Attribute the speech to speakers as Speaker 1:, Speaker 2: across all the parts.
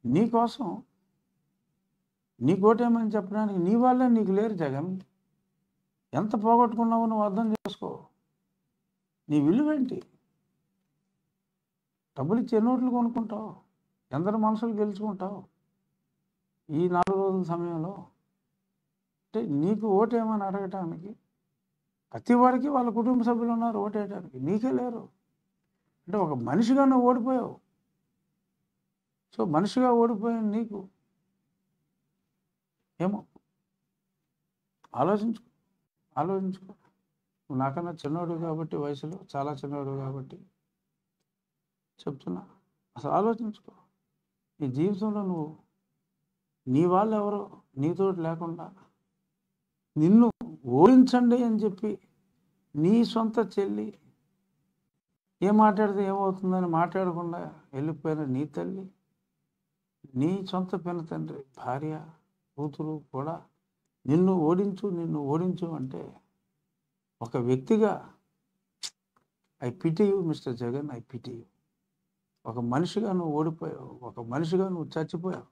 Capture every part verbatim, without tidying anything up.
Speaker 1: నీ కోసం నీకు ఓటేయమని చెప్పడానికి నీ వాళ్ళే నీకు లేరు జగన్. ఎంత పోగొట్టుకున్నావో నువ్వు అర్థం చేసుకో. నీ విలువేంటి? డబ్బులు ఇచ్చి ఎన్ని ఓట్లు కొనుక్కుంటావు? ఎందరి మనసులు గెలుచుకుంటావు ఈ నాలుగు రోజుల సమయంలో? అంటే నీకు ఓటేయమని అడగటానికి ప్రతి వాడికి వాళ్ళ కుటుంబ సభ్యులు ఉన్నారు ఓటేయడానికి, నీకే లేరు. అంటే ఒక మనిషిగా నువ్వు ఓడిపోయావు. సో మనిషిగా ఓడిపోయాను నీకు ఏమో ఆలోచించుకో ఆలోచించుకో నువ్వు నాకన్నా చిన్నవాడు కాబట్టి, వయసులో చాలా చిన్నవాడు కాబట్టి చెప్తున్నా. అసలు ఆలోచించుకో. నీ జీవితంలో నువ్వు నీ వాళ్ళు ఎవరో నీతో లేకుండా నిన్ను ఓడించండి అని చెప్పి నీ సొంత చెల్లి ఏం మాట్లాడితే ఏమవుతుందని మాట్లాడకుండా వెళ్ళిపోయిన నీ తల్లి, నీ సొంత పిన తండ్రి, భార్య, కూతురు కూడా నిన్ను ఓడించు నిన్ను ఓడించు అంటే ఒక వ్యక్తిగా I pity you mister Jagan, I pity you. ఒక మనిషిగా నువ్వు ఓడిపోయావు, ఒక మనిషిగా నువ్వు చచ్చిపోయావు.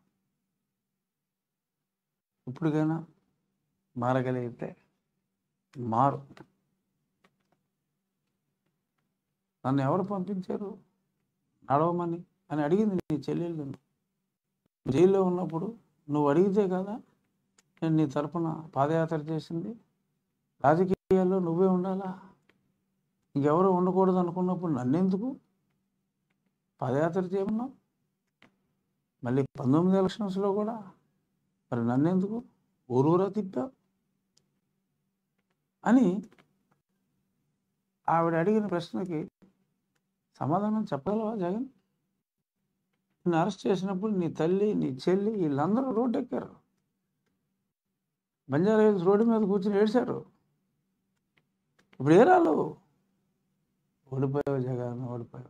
Speaker 1: ఇప్పటికైనా మారగలిగితే మారు. నన్ను ఎవరు పంపించారు నడవమని అని అడిగింది నీ చెల్లెళ్ళు. జైల్లో ఉన్నప్పుడు నువ్వు అడిగితే కదా నేను నీ తరపున పాదయాత్ర చేసింది. రాజకీయాల్లో నువ్వే ఉండాలా, ఇంకెవరో ఉండకూడదు అనుకున్నప్పుడు నన్నెందుకు పాదయాత్ర చేయమన్నావు? మళ్ళీ పంతొమ్మిది ఎలక్షన్స్లో కూడా మరి నన్నెందుకు ఊరూరా తిప్పావు అని ఆవిడ అడిగిన ప్రశ్నకి సమాధానం చెప్పగలవా జగన్? నిన్ను అరెస్ట్ చేసినప్పుడు నీ తల్లి, నీ చెల్లి వీళ్ళందరూ రోడ్డు ఎక్కారు. బంజారా హిల్స్ రోడ్డు మీద కూర్చొని ఏడ్చారు. ఇప్పుడు ఏ రాలు ఓడిపోయావు జగన్, ఓడిపోయావు.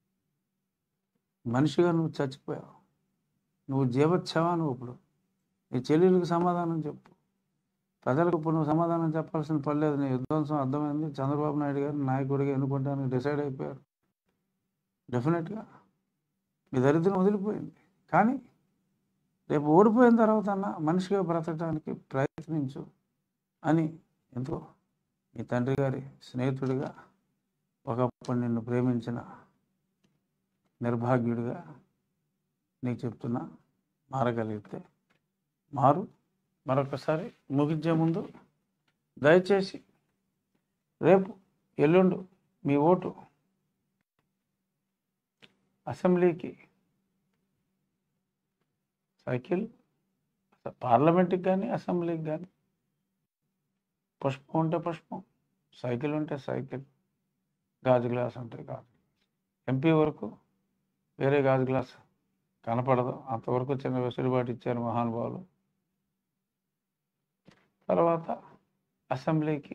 Speaker 1: మనిషిగా నువ్వు చచ్చిపోయావు. నువ్వు జీవచ్చావా? నువ్వు ఇప్పుడు నీ చెల్లెలకు సమాధానం చెప్పు. ప్రజలకు ఇప్పుడు నువ్వు సమాధానం చెప్పాల్సిన పర్లేదు. నీ విధ్వంసం అర్థమైంది. చంద్రబాబు నాయుడు గారు నాయకుడిగా ఎన్నుకోవడానికి డిసైడ్ అయిపోయారు. డెఫినెట్గా మీ దరిద్రం వదిలిపోయింది. కానీ రేపు ఓడిపోయిన తర్వాత అన్న మనిషిగా బ్రతకడానికి ప్రయత్నించు అని ఎంతో మీ తండ్రి గారి స్నేహితుడిగా, ఒకప్పుడు నిన్ను ప్రేమించిన నిర్భాగ్యుడిగా నీకు చెప్తున్నా. మారగలిగితే మారు. మరొకసారి ముగించే ముందు దయచేసి రేపు ఎల్లుండు మీ ఓటు అసెంబ్లీకి, సైకిల్, పార్లమెంట్కి కానీ అసెంబ్లీకి కానీ పుష్పం ఉంటే పుష్పం, సైకిల్ ఉంటే సైకిల్, గాజు గ్లాస్ ఉంటే గాజు. ఎంపీ వరకు వేరే గాజు గ్లాస్ కనపడదు. అంతవరకు చిన్న వెసులుబాటు ఇచ్చారు మహానుభావులు. తర్వాత అసెంబ్లీకి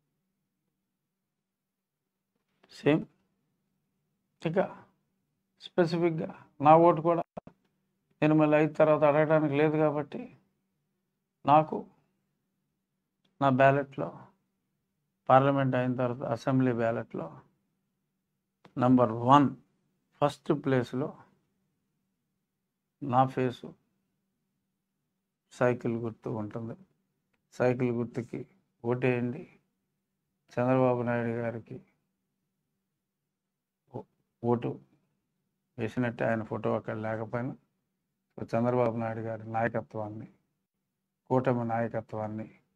Speaker 1: సేమ్. ఇక స్పెసిఫిక్గా నా ఓటు కూడా నేను మళ్ళీ అయిన తర్వాత అడగడానికి లేదు కాబట్టి నాకు నా బ్యాలెట్లో పార్లమెంట్ అయిన తర్వాత అసెంబ్లీ బ్యాలెట్లో నంబర్ వన్ ఫస్ట్ ప్లేస్లో నా ఫేసు సైకిల్ గుర్తు ఉంటుంది. సైకిల్ గుర్తుకి ఓటేయండి. చంద్రబాబు నాయుడు గారికి ఓటు వేసినట్టే, ఆయన ఫోటో అక్కడ లేకపోయినా చంద్రబాబు నాయుడు గారి నాయకత్వాన్ని, కూటమి నాయకత్వాన్ని